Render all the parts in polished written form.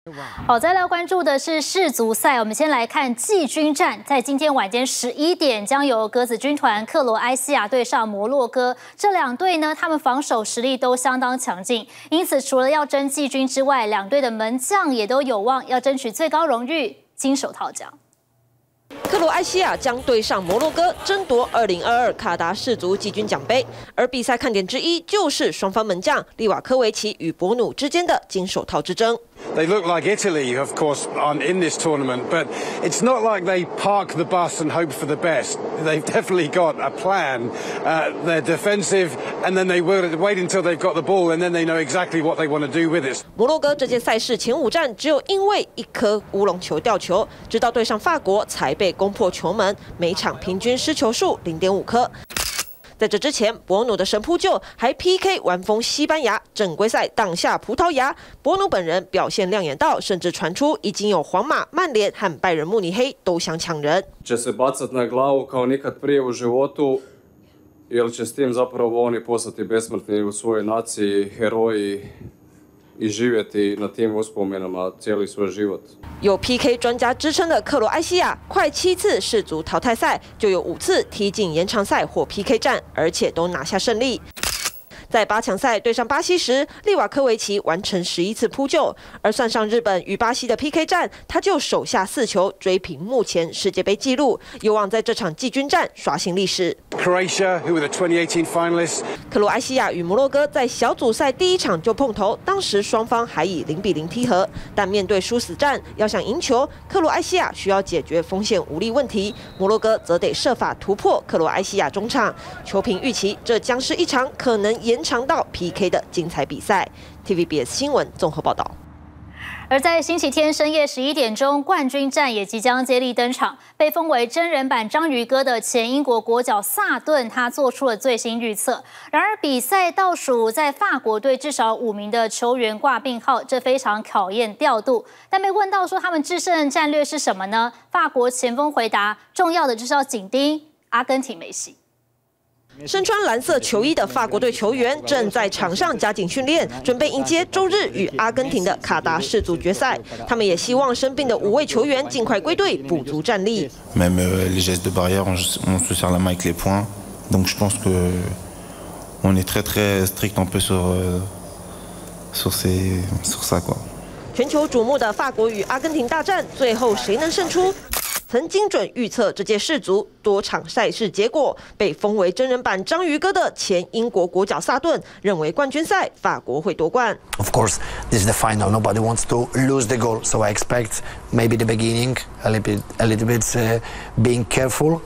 好，再来关注的是世足赛。我们先来看季军战，在今天晚间11点，将由鸽子军团克罗埃西亚对上摩洛哥。这两队呢，他们防守实力都相当强劲，因此除了要争季军之外，两队的门将也都有望要争取最高荣誉金手套奖。 克罗埃西亚将对上摩洛哥，争夺2022卡达世足季军奖杯。而比赛看点之一就是双方门将利瓦科维奇与博努之间的金手套之争。 They look like Italy, of course, in this tournament, but it's not like they park the bus and hope for the best. They've definitely got a plan. They're defensive, and then they wait until they've got the ball, and then they know exactly what they want to do with it. 摩洛哥这届赛事前5战只有因为一颗乌龙球掉球，直到对上法国才被攻破球门，每场平均失球数0.5颗。 在这之前，博努的神扑救还 PK 完封西班牙，正规赛挡下葡萄牙。博努本人表现亮眼到，甚至传出已经有皇马、曼联和拜仁慕尼黑都想抢人。 će se bacati na glavu kao nikad prije u životu, jer će s tim zapravo oni postati besmrtni u svojoj naciji, heroji i živjeti na tim uspomenama cijeli svoj život. 有 PK 专家支撑的克罗埃西亚，快7次世足淘汰赛就有5次踢进延长赛或 PK 战，而且都拿下胜利。 在8强赛对上巴西时，利瓦科维奇完成11次扑救，而算上日本与巴西的 PK 战，他就手下4球追平目前世界杯纪录，有望在这场季军战刷新历史。 Croatia, who were the 2018 finalists. 克罗埃西亚与摩洛哥在小组赛第1场就碰头，当时双方还以0-0踢和。但面对殊死战，要想赢球，克罗埃西亚需要解决锋线无力问题，摩洛哥则得设法突破克罗埃西亚中场。球评预期，这将是一场可能延长到 PK 的精彩比赛。TVBS 新闻综合报道。 而在星期天深夜11点钟，冠军战也即将接力登场。被封为真人版章鱼哥的前英国国脚萨顿，他做出了最新预测。然而，比赛倒数在法国队至少5名的球员挂病号，这非常考验调度。但被问到说他们制胜战略是什么呢？法国前锋回答：重要的就是要紧盯阿根廷梅西。 身穿蓝色球衣的法国队球员正在场上加紧训练，准备迎接周日与阿根廷的卡达世足决赛。他们也希望生病的5位球员尽快归队，补足战力。 Même les gestes de barrière, on se serre la main avec les poings. Donc je pense que on est très strict un peu sur ça quoi. 全球瞩目的法国与阿根廷大战，最后谁能胜出？ 曾精准预测这届世足多场赛事结果，被封为真人版章鱼哥的前英国国脚萨顿认为冠军赛法国会夺冠。 Of course, this is the final. Nobody wants to lose the goal, so I expect maybe the beginning a little bit being careful.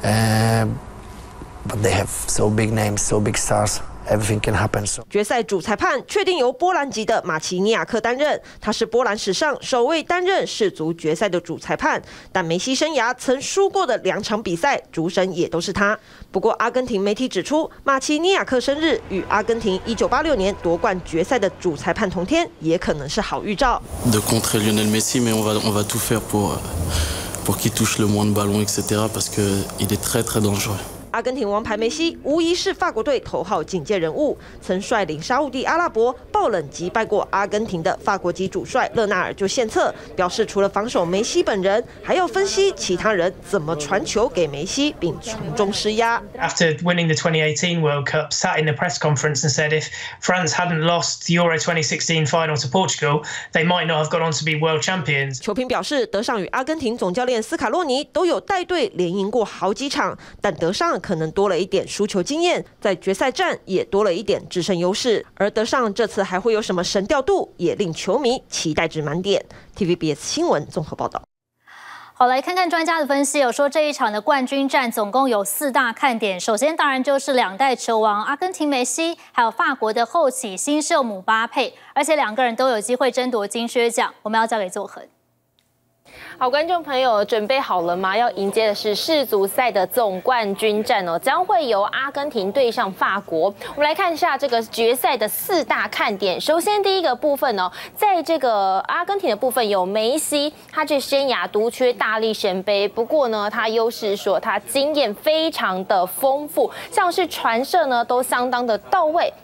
But they have so big names, so big stars. Everything can happen. 决赛主裁判确定由波兰籍的马奇尼亚克担任，他是波兰史上首位担任世足决赛的主裁判。但梅西生涯曾输过的2场比赛，主审也都是他。不过，阿根廷媒体指出，马奇尼亚克生日与阿根廷1986年夺冠决赛的主裁判同天，也可能是好预兆。 De contrer Lionel Messi, mais on va tout faire pour qu'il touche le moins de ballons, etc. Parce que il est très dangereux. 阿根廷王牌梅西无疑是法国队头号警戒人物，曾率领沙烏地阿拉伯爆冷击败过阿根廷的法国籍主帅勒纳尔就献策，表示除了防守梅西本人，还要分析其他人怎么传球给梅西，并从中施压。 After winning the 2018 World Cup, sat in a press conference and said if France hadn't lost the Euro 2016 final to Portugal, they might not have gone on to be world champions. 球评表示，德尚与阿根廷总教练斯卡洛尼都有带队连赢过好几场，但德尚可能多了一点输球经验，在决赛战也多了一点制胜优势。而德尚这次还会有什么神调度，也令球迷期待值满点。TVBS 新闻综合报道。 好，来看看专家的分析，有说这一场的冠军战总共有4大看点。首先，当然就是2代球王阿根廷梅西，还有法国的后起新秀姆巴佩，而且2个人都有机会争夺金靴奖。我们要交给作恒。 好，观众朋友准备好了吗？要迎接的是世足赛的总冠军战哦，将会由阿根廷对上法国。我们来看一下这个决赛的4大看点。首先第一个部分哦，在这个阿根廷的部分有梅西，他这生涯独缺大力神杯，不过呢，他优势说他经验非常的丰富，像是传射呢都相当的到位，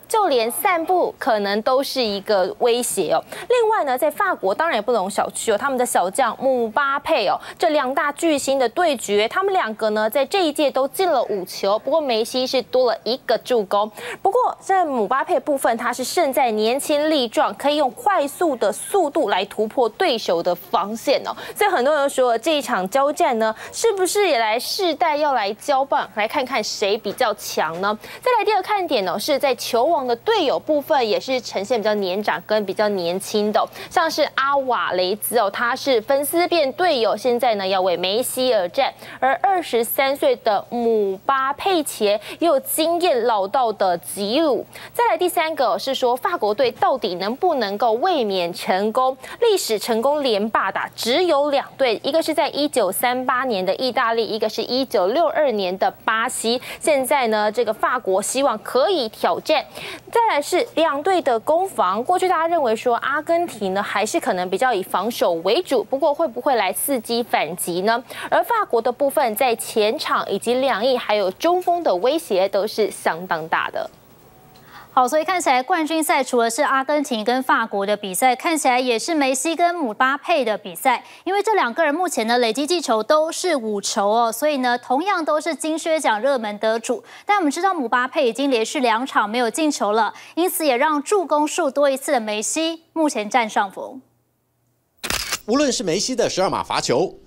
就连散步可能都是一个威胁哦。另外呢，在法国当然也不容小觑哦，他们的小将姆巴佩哦，这两大巨星的对决，他们两个呢在这一届都进了5球，不过梅西是多了1个助攻。不过在姆巴佩部分，他是胜在年轻力壮，可以用快速的速度来突破对手的防线哦。所以很多人说这一场交战呢，是不是也来世代要来交棒，来看看谁比较强呢？再来第二看点呢，是在球王的队友部分也是呈现比较年长跟比较年轻的，像是阿瓦雷兹哦，他是芬斯变队友，现在呢要为梅西而战，而23岁的姆巴佩前也有经验老道的吉鲁。再来第3个是说法国队到底能不能够卫冕成功？历史成功连霸打只有2队，一个是在1938年的意大利，一个是1962年的巴西。现在呢，这个法国希望可以挑战。再来是2队的攻防，过去大家认为说阿根廷呢还是可能比较以防守为主，不过会不会来伺机反击呢？而法国的部分在前场以及2翼还有中锋的威胁都是相当大的。 好，所以看起来冠军赛除了是阿根廷跟法国的比赛，看起来也是梅西跟姆巴佩的比赛。因为这2个人目前呢累积进球都是5球哦，所以呢同样都是金靴奖热门得主。但我们知道姆巴佩已经连续2场没有进球了，因此也让助攻数多一次的梅西目前占上风。 无论是梅西的12码罚球，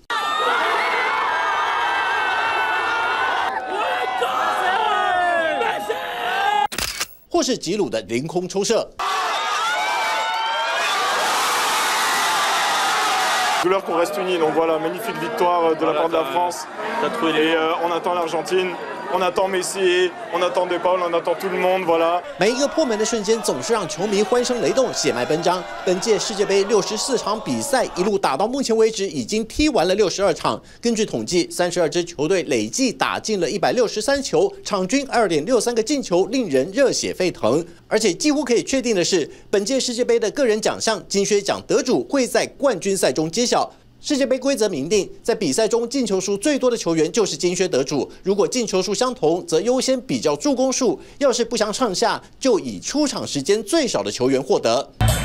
或是吉鲁的凌空抽射。 Douleur qu'on reste unis, donc voilà, magnifique victoire de la part de la France. Et on attend l'Argentine, on attend Messi, on attend De Paul, on attend tout le monde, voilà. 每一个破门的瞬间，总是让球迷欢声雷动、血脉奔张。本届世界杯64场比赛，一路打到目前为止，已经踢完了62场。根据统计，32支球队累计打进了163球，场均2.63个进球，令人热血沸腾。而且几乎可以确定的是，本届世界杯的个人奖项金靴奖得主会在冠军赛中揭晓。世界杯规则明定，在比赛中进球数最多的球员就是金靴得主。如果进球数相同，则优先比较助攻数；要是不相上下，就以出场时间最少的球员获得。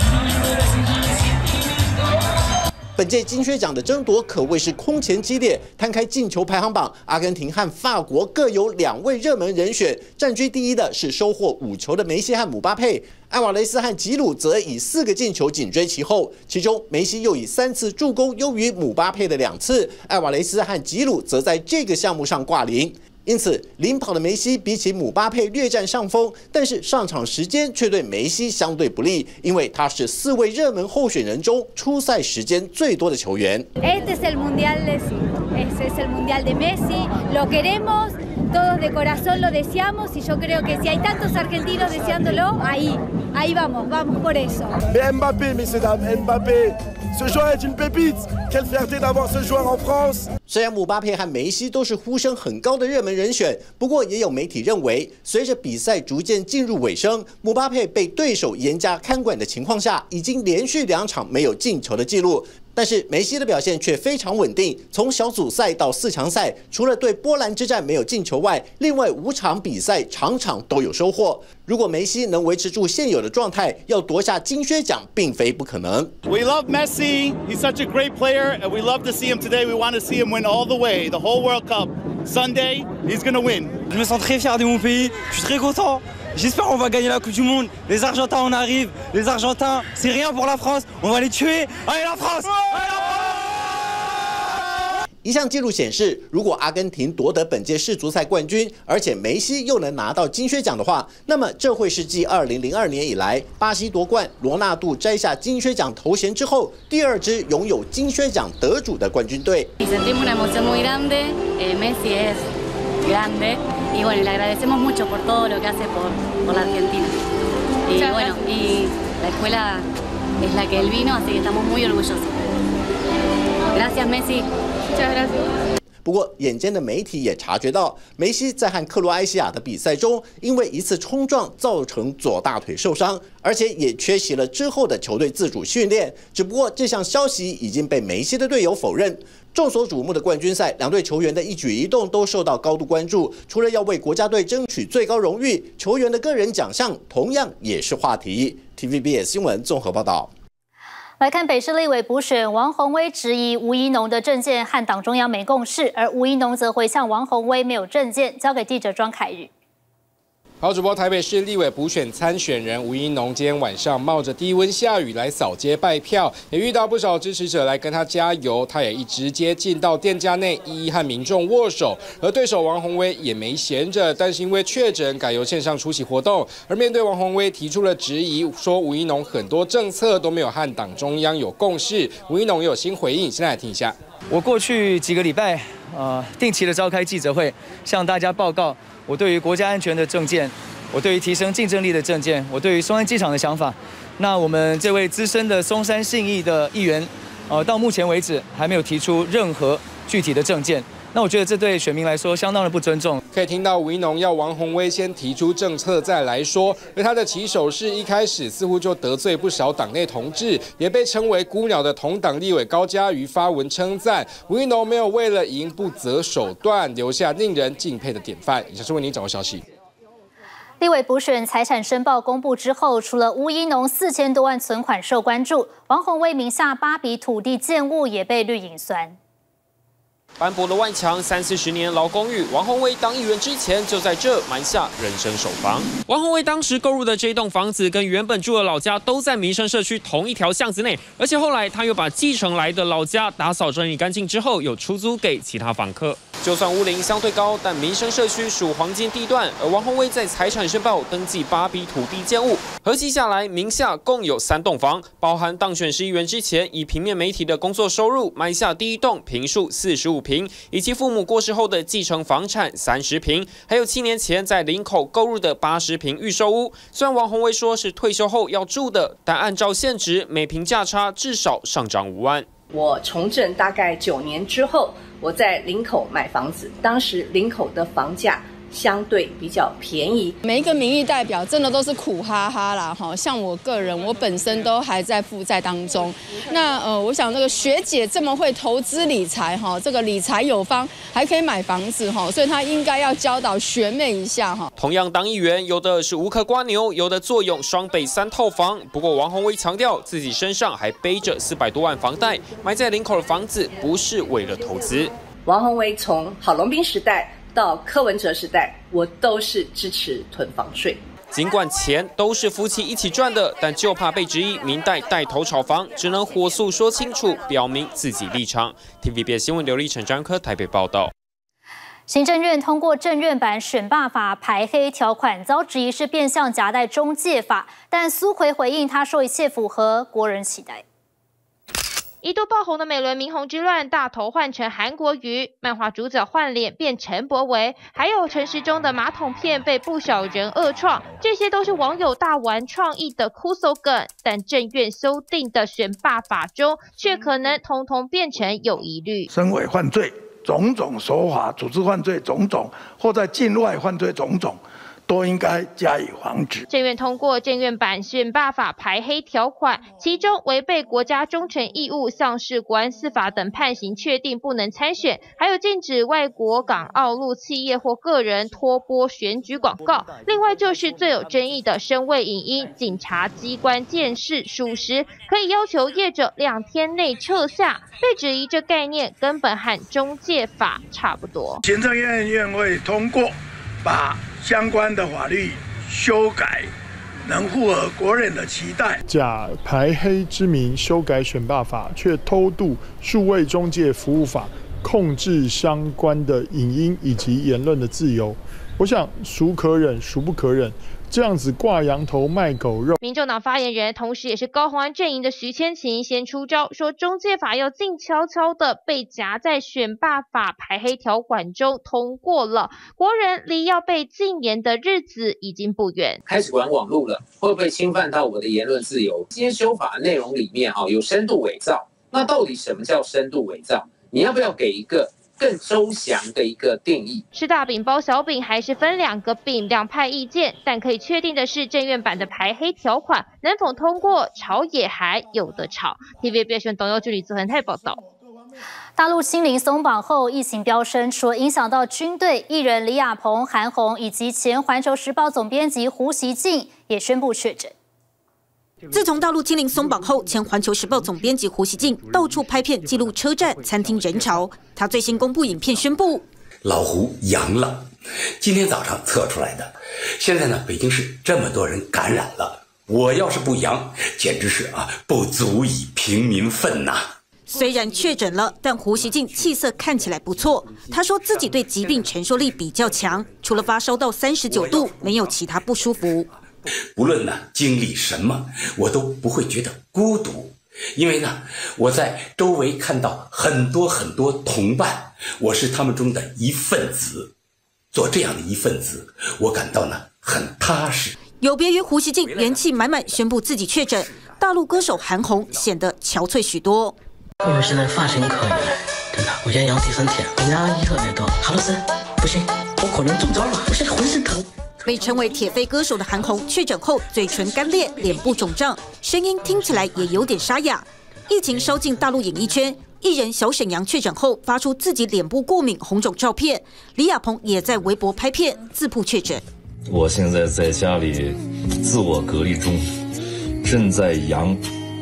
本届金靴奖的争夺可谓是空前激烈。摊开进球排行榜，阿根廷和法国各有2位热门人选，占据第一的是收获5球的梅西和姆巴佩，艾瓦雷斯和吉鲁则以4个进球紧追其后。其中梅西又以3次助攻优于姆巴佩的2次，艾瓦雷斯和吉鲁则在这个项目上挂零。因此，领跑的梅西比起姆巴佩略占上风，但是上场时间却对梅西相对不利，因为他是4位热门候选人中出赛时间最多的球员。 Este es el mundial de este es el mundial de Messi, lo queremos, todos de corazón lo deseamos y yo creo que si hay tantos argentinos deseándolo, ahí vamos por eso. Mais Mbappé, messieurs dames, Mbappé, ce joueur est une pépite. Quelle fierté d'avoir ce joueur en France. 虽然姆巴佩和梅西都是呼声很高的热门人选，不过也有媒体认为，随着比赛逐渐进入尾声，姆巴佩被对手严加看管的情况下，已经连续2场没有进球的记录。但是梅西的表现却非常稳定，从小组赛到4强赛，除了对波兰之战没有进球外，另外5场比赛场场都有收获。如果梅西能维持住现有的状态，要夺下金靴奖并非不可能。 We love Messi. He's such a great player, and we love to see him today. We want to see him win all the way, the whole World Cup. Sunday, he's going to win. Je me sens très fier de mon pays. Je suis très content. J'espère qu'on va gagner la Coupe du Monde. Les Argentins, on arrive. Les Argentins, c'est rien pour la France. On va les tuer. Allez la France! Allez la France! 一项记录显示，如果阿根廷夺得本届世足赛冠军，而且梅西又能拿到金靴奖的话，那么这会是继2002年以来巴西夺冠，罗纳度摘下金靴奖头衔之后，第2支拥有金靴奖得主的冠军队。 Sentimos una emoción muy grande. Messi es grande y bueno, le agradecemos mucho por todo lo que hace por la Argentina. Y bueno, y la escuela es la que él vino, así que estamos muy orgullosos. Gracias, Messi. Muchas gracias. 不过，眼尖的媒体也察觉到，梅西在和克罗埃西亚的比赛中，因为一次冲撞造成左大腿受伤，而且也缺席了之后的球队自主训练。只不过这项消息已经被梅西的队友否认。众所瞩目的冠军赛，两队球员的一举一动都受到高度关注。除了要为国家队争取最高荣誉，球员的个人奖项同样也是话题。TVBS 新闻综合报道。 来看北市立委补选，王宏威质疑吴怡农的政见和党中央没共识，而吴怡农则回向王宏威没有政见。交给记者庄凯宇。 好，主播台北市立委补选参选人吴怡农今天晚上冒着低温下雨来扫街拜票，也遇到不少支持者来跟他加油，他也一直接进到店家内一一和民众握手。而对手王宏威也没闲着，但是因为确诊改由线上出席活动，而面对王宏威提出了质疑，说吴怡农很多政策都没有和党中央有共识。吴怡农也有新回应，现在来听一下。 我过去几个礼拜，定期的召开记者会，向大家报告我对于国家安全的政见，我对于提升竞争力的政见，我对于松山机场的想法。那我们这位资深的松山信义的议员，到目前为止还没有提出任何具体的政见。那我觉得这对选民来说相当的不尊重。 可以听到吴怡农要王宏威先提出政策再来说，而他的起手式一开始似乎就得罪不少党内同志，也被称为孤鸟的同党立委高嘉瑜发文称赞吴怡农没有为了赢不择手段，留下令人敬佩的典范。以上是为您掌握消息。 立委补选财产申报公布之后，除了吴怡农4000多万存款受关注，王宏威名下8笔土地建物也被绿营酸。 斑驳的外墙，30-40年老公寓。王宏威当议员之前就在这埋下人生首房。王宏威当时购入的这栋房子，跟原本住的老家都在民生社区同一条巷子内，而且后来他又把继承来的老家打扫整理干净之后，又出租给其他房客。就算屋龄相对高，但民生社区属黄金地段，而王宏威在财产申报登记8笔土地建物，合计下来名下共有3栋房，包含当选市议员之前以平面媒体的工作收入买下第一栋坪数45坪，以及父母过世后的继承房产30坪，还有7年前在林口购入的80坪预售屋。虽然王宏威说是退休后要住的，但按照现值，每坪价差至少上涨5万。 我从政大概9年之后，我在林口买房子，当时林口的房价相对比较便宜。 每一个民意代表真的都是苦哈哈啦，哈，像我个人，我本身都还在负债当中。那我想这个学姐这么会投资理财哈，这个理财有方，还可以买房子哈，所以她应该要教导学妹一下哈。 同样当议员，有的是无壳瓜牛，有的坐拥双北3套房。不过王宏威强调，自己身上还背着400多万房贷，买在林口的房子不是为了投资。 王宏威从郝龙斌时代到柯文哲时代，我都是支持囤房税。 尽管钱都是夫妻一起赚的，但就怕被质疑民代带头炒房，只能火速说清楚，表明自己立场。TVBS 新闻刘立成、张科台北报道。 行政院通过政院版选罢法排黑条款，遭质疑是变相夹带中介法，但苏揆回应，他说一切符合国人期待。 一度爆红的美轮明宏之乱，大头换成韩国瑜，漫画主角换脸变陈柏惟，还有陈时中的马桶片被不少人恶创，这些都是网友大玩创意的酷搜梗，但政院修订的选罢法中，却可能统统变成有疑虑。 身为犯罪种种手法，组织犯罪种种，或在境外犯罪种种，都应该加以防止。 政院通过政院版选罢法排黑条款，其中违背国家忠诚义务、像是国安司法等判刑确定不能参选，还有禁止外国港澳陆企业或个人托播选举广告。另外就是最有争议的声位影音，警察机关监视属实，可以要求业者2天内撤下。被质疑这概念根本和中介法差不多。 行政院会通过把相关的法律修改，能符合国人的期待。 假排黑之名修改选罢法，却偷渡数位中介服务法，控制相关的影音以及言论的自由。我想孰可忍，孰不可忍。这样子挂羊头卖狗肉。 民众党发言人，同时也是高虹安阵营的徐千晴先出招，说中介法要静悄悄的被夹在选罢法排黑条款中通过了，国人离要被禁言的日子已经不远。 开始管网络了，会不会侵犯到我的言论自由？今天修法内容里面有深度伪造，那到底什么叫深度伪造？你要不要给一个更周详的一个定义。 吃大饼包小饼还是分2个饼，两派意见。但可以确定的是，政院版的排黑条款能否通过，吵也还有得吵。TVB 新闻董佑距李子恒泰报道。 大陆清零松绑后，疫情飙升，除了影响到军队，艺人李亚鹏、韩红以及前《环球时报》总编辑胡锡进也宣布确诊。 自从大陆清零松绑后，前《环球时报》总编辑胡锡进到处拍片记录车站、餐厅人潮。他最新公布影片宣布， 老胡阳了，今天早上测出来的。现在呢，北京市这么多人感染了，我要是不阳，简直是不足以平民愤呐。 虽然确诊了，但胡锡进气色看起来不错。他说自己对疾病承受力比较强，除了发烧到39度，没有其他不舒服。 无论经历什么，我都不会觉得孤独，因为我在周围看到很多同伴，我是他们中的一份子。做这样的一份子，我感到很踏实。 有别于胡锡进元气满满宣布自己确诊，大陆歌手韩红显得憔悴许多。 我现在发型可以，真的，我现在阳第3天，压力特别多。哈罗斯，不行，我可能中招了，我现在浑身疼。 被称为铁肺歌手的韩红确诊后，嘴唇干裂，脸部肿胀，声音听起来也有点沙哑。疫情烧进大陆演艺圈，艺人小沈阳确诊后发出自己脸部过敏红肿照片，李亚鹏也在微博拍片自曝确诊。 我现在在家里自我隔离中，正在阳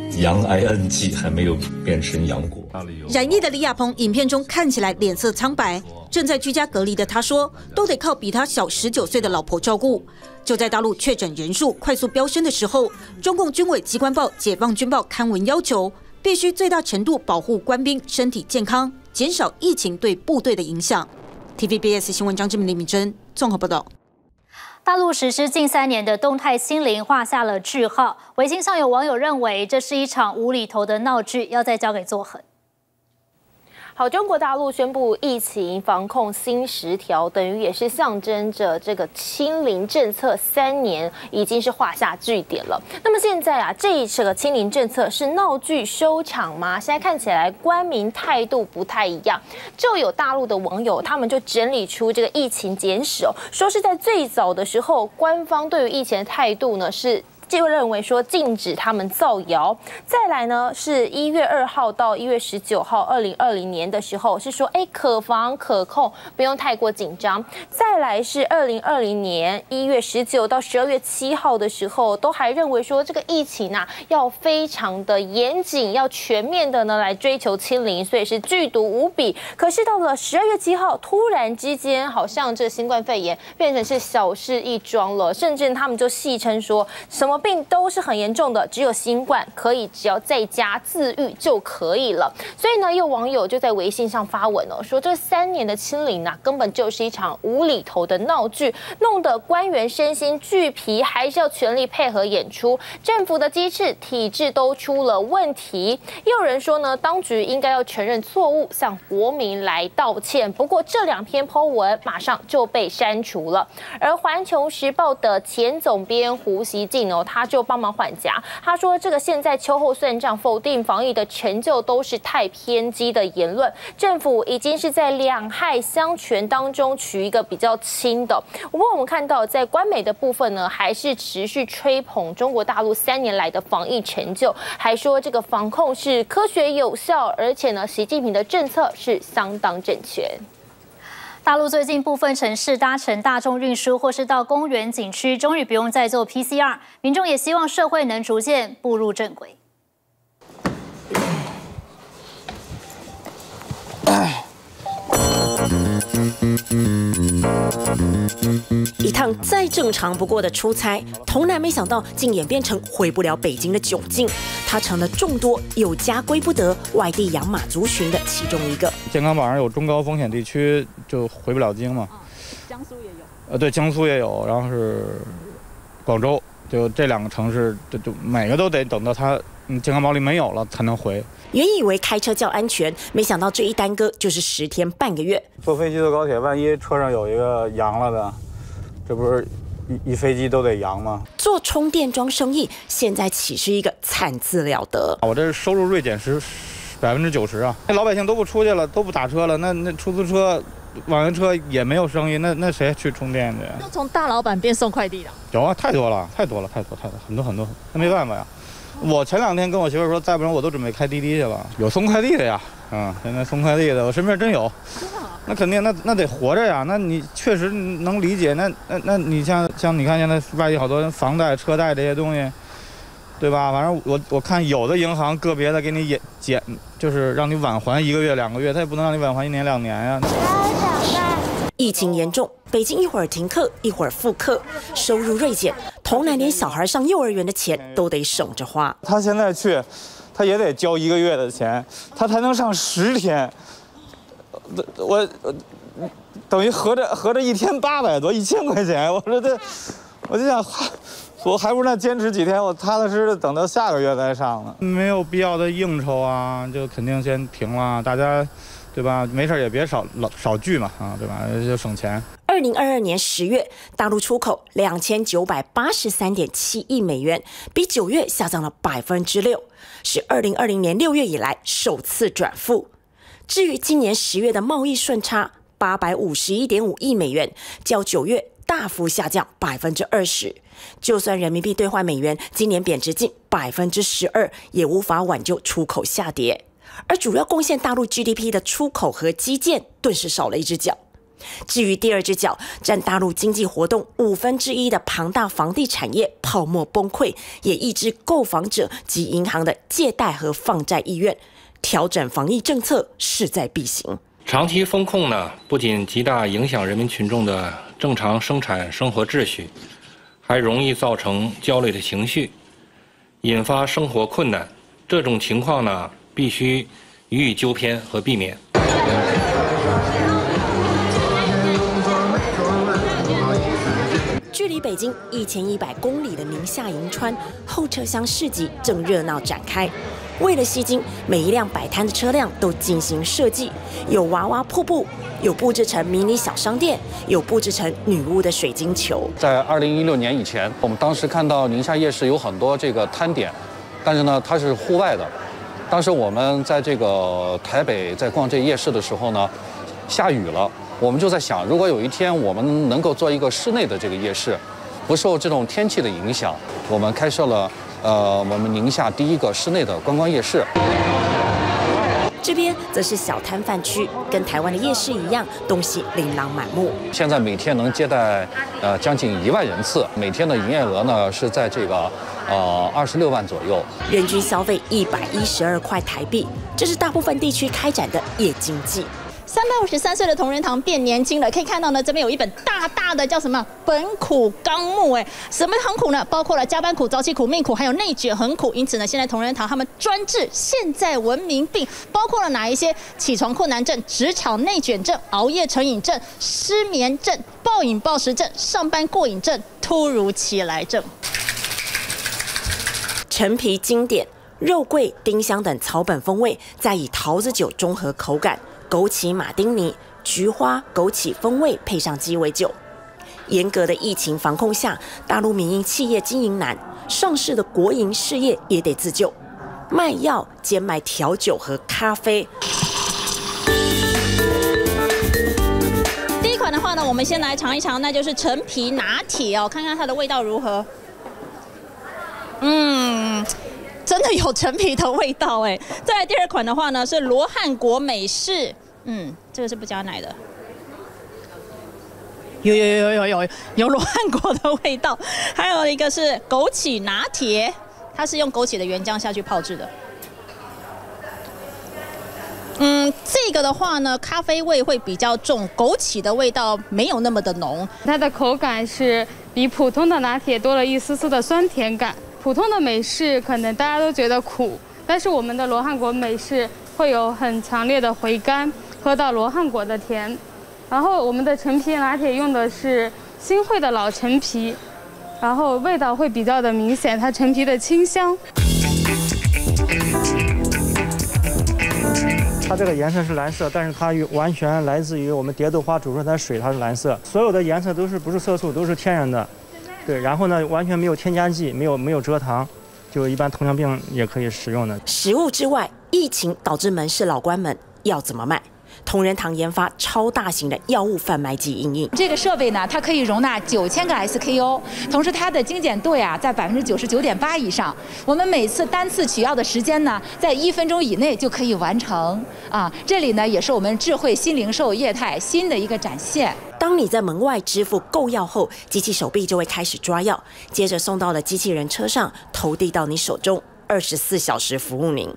ing 还没有变成阳果。 染疫的李亚鹏影片中看起来脸色苍白，正在居家隔离的他说，都得靠比他小19岁的老婆照顾。就在大陆确诊人数快速飙升的时候，中共军委机关报《解放军报》刊文要求，必须最大程度保护官兵身体健康，减少疫情对部队的影响。TVBS 新闻张志明、李敏珍综合报道。 大陆实施近3年的动态清零画下了句号。微信上有网友认为这是一场无厘头的闹剧，要再交给作狠。 好，中国大陆宣布疫情防控新10条，等于也是象征着这个清零政策3年已经是画下句点了。那么现在这个清零政策是闹剧收场吗？现在看起来官民态度不太一样，就有大陆的网友他们就整理出这个疫情简史说是在最早的时候，官方对于疫情的态度呢就认为说禁止他们造谣。再来呢是1月2号到1月19号2020年的时候是说可防可控，不用太过紧张。再来是2020年1月19到12月7号的时候，都还认为说这个疫情要非常的严谨，要全面的呢来追求清零，所以是剧毒无比。可是到了12月7号，突然之间好像这新冠肺炎变成是小事一桩了，甚至他们就戏称说什么病都是很严重的，只有新冠可以只要在家自愈就可以了。所以呢，有网友就在微信上发文说这3年的清零根本就是一场无厘头的闹剧，弄得官员身心俱疲，还是要全力配合演出，政府的机制体制都出了问题。也有人说呢，当局应该要承认错误，向国民来道歉。不过这2篇 po 文马上就被删除了。而《环球时报》的前总编胡锡进他就帮忙缓颊，他说这个现在秋后算账，否定防疫的成就都是太偏激的言论，政府已经是在两害相权当中取一个比较轻的。不过我们看到在官媒的部分呢，还是持续吹捧中国大陆3年来的防疫成就，还说这个防控是科学有效，而且呢习近平的政策是相当正确。大陆最近部分城市搭乘大众运输或是到公园景区，终于不用再做 PCR， 民众也希望社会能逐渐步入正轨。 一趟再正常不过的出差，童男没想到竟演变成回不了北京的窘境，他成了众多有家归不得外地养马族群的其中一个。 健康宝上有中高风险地区就回不了京嘛， 江苏也有， 对，江苏也有，然后是广州，就这2个城市，就每个都得等到他健康宝里没有了才能回。 原以为开车较安全，没想到这一耽搁就是10天半个月。 坐飞机坐高铁，万一车上有一个阳了的，这不是一飞机都得阳吗？ 做充电桩生意，现在岂是一个惨字了得？ 我这收入锐减 90%啊！那老百姓都不出去了，都不打车了，那出租车、网约车也没有生意，那谁去充电去？ 就从大老板变送快递了。 有啊，太多了，很多，那没办法呀。我前2天跟我媳妇说，再不然我都准备开滴滴去了。有送快递的呀，现在送快递的，我身边真有。那肯定，那得活着呀。那你确实能理解。那你像你看现在外地好多房贷、车贷这些东西，对吧？反正我看有的银行个别的给你减，就是让你晚还1个月、2个月，他也不能让你晚还1年2年呀。 疫情严重，北京一会儿停课，一会儿复课，收入锐减，童男连小孩上幼儿园的钱都得省着花。 他现在去，他也得交1个月的钱，他才能上10天。我等于合着1天800多，1000块钱。我说我就想，我还不如那坚持几天，我踏踏实实的等到下个月再上呢。没有必要的应酬啊，就肯定先停了，大家。对吧？没事也别少聚嘛，对吧？就省钱。 2022年10月，大陆出口2983.7亿美元，比9月下降了6%，是2020年6月以来首次转负。至于今年10月的贸易顺差851.5亿美元，较9月大幅下降20%。就算人民币兑换美元今年贬值近12%，也无法挽救出口下跌。而主要贡献大陆 GDP 的出口和基建顿时少了一只脚。至于第二只脚，占大陆经济活动1/5的庞大房地产业泡沫崩溃，也抑制购房者及银行的借贷和放债意愿，调整防疫政策势在必行。 长期风控呢，不仅极大影响人民群众的正常生产生活秩序，还容易造成焦虑的情绪，引发生活困难。这种情况呢，必须予以纠偏和避免。 距离北京1100公里的宁夏银川后车厢市集正热闹展开。为了吸睛，每一辆摆摊的车辆都精心设计，有娃娃瀑布，有布置成迷你小商店，有布置成女巫的水晶球。 在2016年以前，我们当时看到宁夏夜市有很多这个摊点，但是呢，它是户外的。当时我们在这个台北在逛这夜市的时候呢，下雨了，我们就在想，如果有一天我们能够做一个室内的这个夜市，不受这种天气的影响，我们开设了我们宁夏第一个室内的观光夜市。 这边则是小摊贩区，跟台湾的夜市一样，东西琳琅满目。 现在每天能接待将近1万人次，每天的营业额呢是在这个26万左右， 人均消费112块台币，这是大部分地区开展的夜经济。 353岁的同仁堂变年轻了，可以看到呢，这边有一本大大的叫什么本苦纲目，什么很苦呢？包括了加班苦、早起苦、命苦，还有内卷很苦。因此呢，现在同仁堂他们专治现在文明病，包括了哪一些？起床困难症、职场内卷症、熬夜成瘾症、失眠症、暴饮暴食症、上班过瘾症、突如其来症。 陈皮经典、肉桂、丁香等草本风味，再以桃子酒中和口感。枸杞马丁尼、菊花、枸杞风味配上鸡尾酒。严格的疫情防控下，大陆民营企业经营难，上市的国营事业也得自救，卖药兼卖调酒和咖啡。 第一款的话呢，我们先来尝一尝，那就是陈皮拿铁哦，看看它的味道如何。真的有陈皮的味道哎。再来第二款的话呢，是罗汉果美式。这个是不加奶的，有罗汉果的味道。还有一个是枸杞拿铁，它是用枸杞的原浆下去泡制的。这个的话呢，咖啡味会比较重，枸杞的味道没有那么的浓。 它的口感是比普通的拿铁多了一丝丝的酸甜感。普通的美式可能大家都觉得苦，但是我们的罗汉果美式会有很强烈的回甘。喝到罗汉果的甜，然后我们的陈皮拿铁用的是新会的老陈皮，然后味道会比较的明显，它陈皮的清香。 它这个颜色是蓝色，但是它完全来自于我们蝶豆花煮出来的水，它是蓝色。所有的颜色不是色素，都是天然的。对，然后呢，完全没有添加剂，没有蔗糖，就一般糖尿病也可以使用的。 食物之外， 疫情导致门市老关门，要怎么卖？同仁堂研发超大型的药物贩卖机应用。 这个设备呢，它可以容纳9000个 SKU， 同时它的精简度呀在99.8%以上。我们每次单次取药的时间呢，在1分钟以内就可以完成啊。这里呢，也是我们智慧新零售业态新的一个展现。 当你在门外支付购药后，机器手臂就会开始抓药，接着送到了机器人车上，投递到你手中，24小时服务您。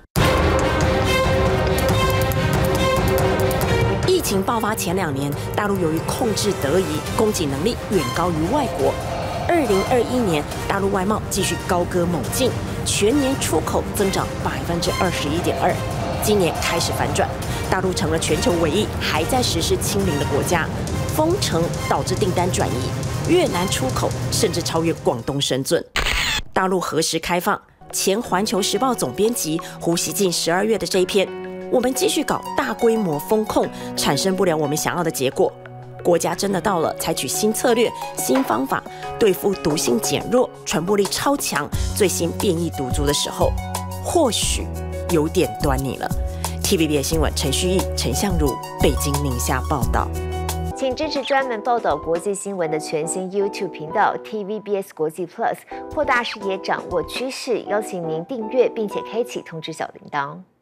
疫情爆发前2年，大陆由于控制得宜，供给能力远高于外国。2021年，大陆外贸继续高歌猛进，全年出口增长21.2%。今年开始反转，大陆成了全球唯一还在实施清零的国家。封城导致订单转移，越南出口甚至超越广东深圳。大陆何时开放？前《环球时报》总编辑胡锡进12月的这一篇。我们继续搞大规模封控，产生不了我们想要的结果。国家真的到了采取新策略、新方法对付毒性减弱、传播力超强、最新变异毒株的时候，或许有点端倪了。TVBS 新闻陈旭毅、陈相如，北京宁夏报道。 请支持专门报道国际新闻的全新 YouTube 频道 TVBS 国际 Plus， 扩大视野，掌握趋势。邀请您订阅并且开启通知小铃铛。